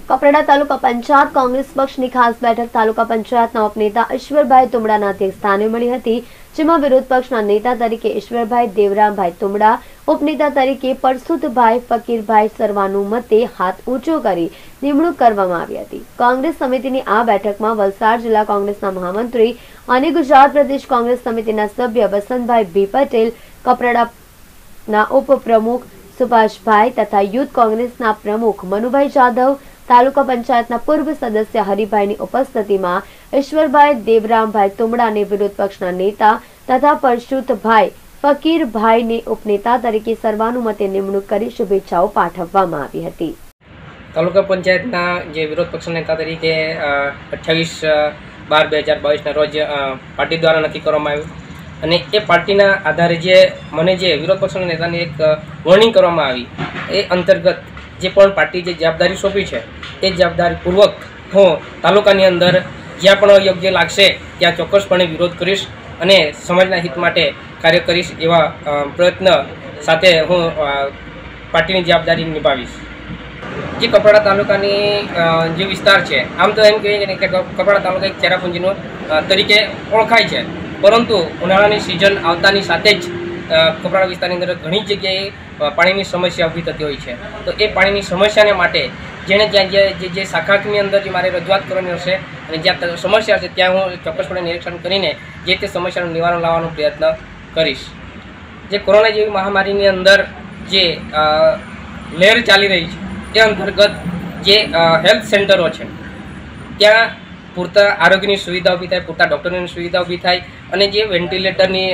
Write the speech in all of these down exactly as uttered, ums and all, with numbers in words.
કપરાડા તાલુકા પંચાયત કોંગ્રેસ પક્ષની ખાસ બેઠક તાલુકા પંચાયતના ઉપનેતા ઈશ્વરભાઈ તુમડાના અધ્યક્ષસ્થાને મળી હતી, જેમાં વિરોધ પક્ષના નેતા તરીકે ઈશ્વરભાઈ દેવરામભાઈ તુમડા, ઉપનેતા તરીકે પરસુતભાઈ ફકીરભાઈ સર્વાનુમતે હાથ ઊંચો કરી નિમણૂક કરવામાં આવી હતી। કોંગ્રેસ સમિતિની આ બેઠકમાં વલસાડ જિલ્લા કોંગ્રેસના મહામંત્રી અને ગુજરાત પ્રદેશ કોંગ્રેસ સમિતિના સભ્ય વસંતભાઈ બી પટેલ, કપરાડાના ઉપપ્રમુખ સુભાષભાઈ તથા યુથ કોંગ્રેસના પ્રમુખ મનુભાઈ જાદવ, તાલુકા પંચાયતના પૂર્વ સદસ્ય હરિભાઈની ઉપસ્થિતિમાં ઈશ્વરભાઈ દેવરામભાઈ તુમડાને વિરોધ પક્ષના નેતા તથા પરશુતભાઈ ફકીરભાઈને ઉપનેતા તરીકે સર્વાનુમતે નિમણૂક કરી શુભેચ્છાઓ પાઠવવામાં આવી હતી। તાલુકા પંચાયતના જે વિરોધ પક્ષના નેતા તરીકે અઠ્યાવીસ બાર બે હજાર બાવીસના રોજ પાર્ટી દ્વારા નક્કી કરવામાં આવ્યું અને એ પાર્ટીના આધારે જે મને જે વિરોધ પક્ષના નેતાની એક વોર્નિંગ કરવામાં આવી એ અંતર્ગત જે પણ પાર્ટી જે જવાબદારી સોંપી છે એ જવાબદારીપૂર્વક હું તાલુકાની અંદર જ્યાં પણ યોગ્ય લાગશે ત્યાં ચોક્કસપણે વિરોધ કરીશ અને સમાજના હિત માટે કાર્ય કરીશ એવા પ્રયત્ન સાથે હું પાર્ટીની જવાબદારી નિભાવીશ। જે કપરાડા તાલુકાની જે વિસ્તાર છે, આમ તો એમ કહીએ કે કપરાડા તાલુકા એક ચેરાપુંજીનો તરીકે ઓળખાય છે, પરંતુ ઉનાળાની સિઝન આવતાની સાથે જ કપરાડા વિસ્તારની અંદર ઘણી જગ્યાએ પાણીની સમસ્યા ઊભી થતી હોય છે। તો એ પાણીની સમસ્યાને માટે જેણે જ્યાં જે જે શાખાની અંદર જે મારે રજૂઆત કરવાની હશે અને જ્યાં સમસ્યા હશે ત્યાં હું ચોક્કસપણે નિરીક્ષણ કરીને જે તે સમસ્યાનું નિવારણ લાવવાનો પ્રયત્ન કરીશ। જે કોરોના જેવી મહામારીની અંદર જે લહેર ચાલી રહી છે એ અંતર્ગત જે હેલ્થ સેન્ટરો છે ત્યાં પૂરતા આરોગ્યની સુવિધા ઊભી થાય, પૂરતા ડૉક્ટરોની સુવિધા ઊભી થાય અને જે વેન્ટિલેટરની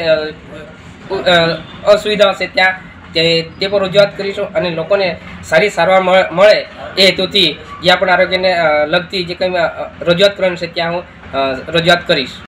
અસુવિધા હશે ત્યાં તે પર રજૂઆત કરીશું અને લોકોને સારી સારવાર મળે એ હેતુથી જ્યાં પણ આરોગ્યને લગતી જે કંઈ રજૂઆત કરવાની છે ત્યાં હું રજૂઆત કરીશ।